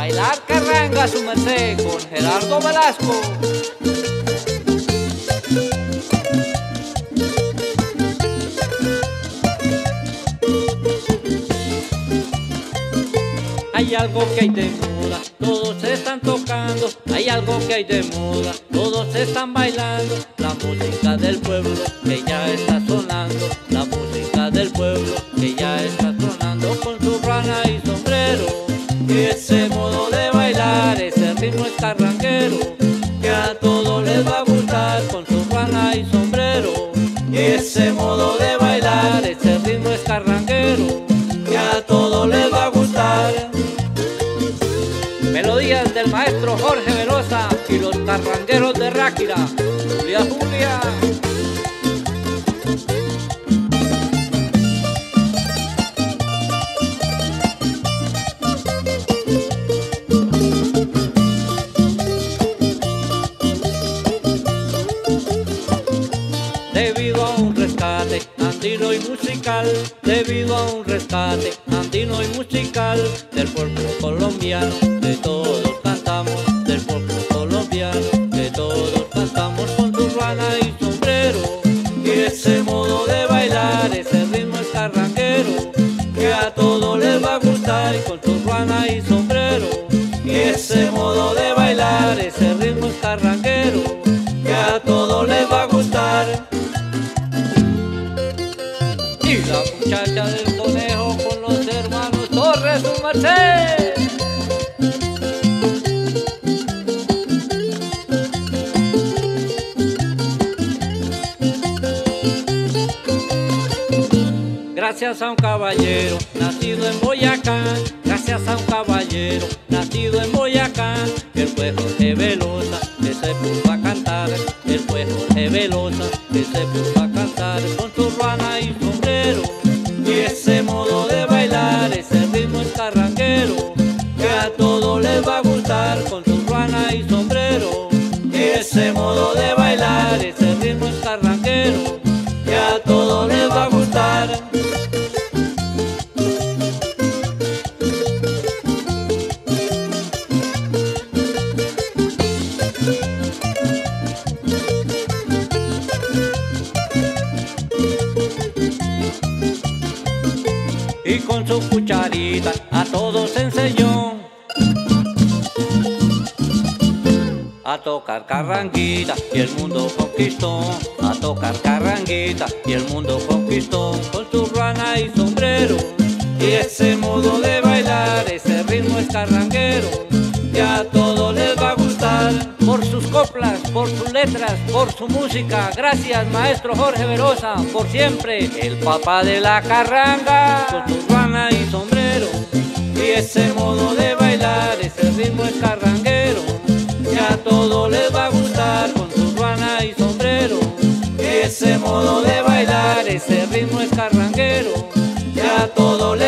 bailar carranga su merced con Gerardo Velasco. Hay algo que hay de moda, todos se están tocando. Hay algo que hay de moda, todos se están bailando. La música del pueblo que ya está sonando. La música del pueblo que ya está sonando. Con su rana y sombrero. Y ese modo de bailar, ese ritmo es carranguero, que a todos les va a gustar. Con su rana y sombrero. Y ese modo de bailar, ese ritmo es carranguero, que a todos les va a gustar. Melodías del maestro Jorge Velosa y los carrangueros de Ráquira. Julia, Julia. Debido a un rescate andino y musical, debido a un rescate andino y musical del pueblo colombiano, que todos cantamos, del pueblo colombiano, que todos cantamos. Con su rana y sombrero. Y ese modo de bailar, ese ritmo es carranguero, que a todos les va a gustar. Y con su rana y sombrero. Y ese modo de bailar, ese ritmo es carranguero, que a todos les va a gustar. Y la muchacha del conejo con los hermanos Torres, su merced. Gracias a un caballero nacido en Boyacá, gracias a un caballero nacido en Boyacá, él fue Jorge Velosa, que se puso a cantar. Él fue Jorge Velosa, que se puso a cantar. Con su rana y sombrero. Y ese modo de bailar, ese ritmo es carranguero, que a todos les va a gustar. Con su rana y sombrero. Y ese modo de bailar, ese ritmo es carranguero, que a todos les va a gustar. Y con su cucharita a todos enseñó a tocar carranguita y el mundo conquistó. A tocar carranguita y el mundo conquistó. Con su rana y sombrero. Y ese modo de bailar, ese ritmo es carranguero, que a todos les va a gustar. Por sus coplas, por sus letras, por su música. Gracias, maestro Jorge Velosa, por siempre el papá de la carranga. Con su rana y sombrero. Y ese modo de bailar, ese ritmo es carranguero, que a todos les va a gustar. Con su rana y sombrero. Y ese modo de bailar, ese ritmo es carranguero, que a todos